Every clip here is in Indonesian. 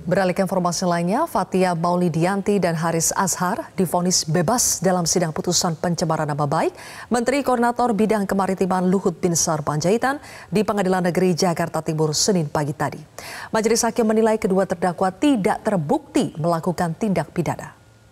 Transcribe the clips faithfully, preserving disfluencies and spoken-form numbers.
Beralih ke informasi lainnya, Fathia Maulidiyanti dan Haris Azhar divonis bebas dalam sidang putusan pencemaran nama baik Menteri Koordinator Bidang Kemaritiman Luhut Binsar Panjaitan di Pengadilan Negeri Jakarta Timur Senin pagi tadi. Majelis hakim menilai kedua terdakwa tidak terbukti melakukan tindak pidana.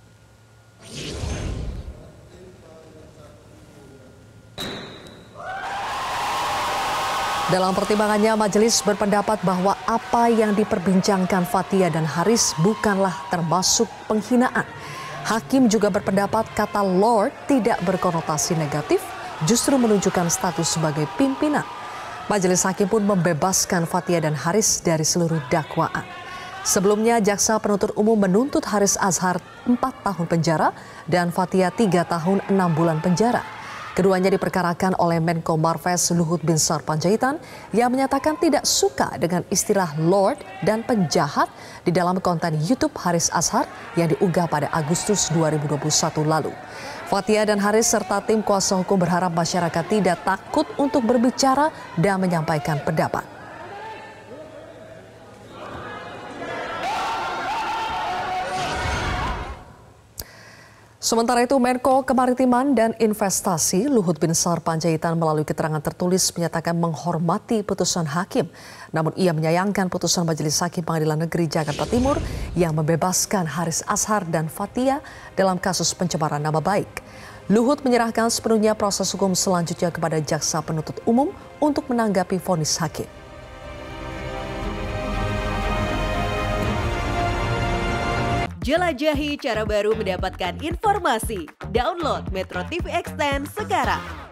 Dalam pertimbangannya, majelis berpendapat bahwa apa yang diperbincangkan Fathia dan Haris bukanlah termasuk penghinaan. Hakim juga berpendapat kata Lord tidak berkonotasi negatif, justru menunjukkan status sebagai pimpinan. Majelis hakim pun membebaskan Fathia dan Haris dari seluruh dakwaan. Sebelumnya, jaksa penuntut umum menuntut Haris Azhar empat tahun penjara dan Fathia tiga tahun enam bulan penjara. Keduanya diperkarakan oleh Menko Marves Luhut Binsar Panjaitan yang menyatakan tidak suka dengan istilah Lord dan penjahat di dalam konten YouTube Haris Azhar yang diunggah pada Agustus dua ribu dua puluh satu lalu. Fathia dan Haris serta tim kuasa hukum berharap masyarakat tidak takut untuk berbicara dan menyampaikan pendapat. Sementara itu, Menko Kemaritiman dan Investasi Luhut Binsar Panjaitan melalui keterangan tertulis menyatakan menghormati putusan hakim. Namun ia menyayangkan putusan Majelis Hakim Pengadilan Negeri Jakarta Timur yang membebaskan Haris Azhar dan Fathia dalam kasus pencemaran nama baik. Luhut menyerahkan sepenuhnya proses hukum selanjutnya kepada jaksa penuntut umum untuk menanggapi vonis hakim. Jelajahi cara baru mendapatkan informasi. Download Metro T V Extend sekarang.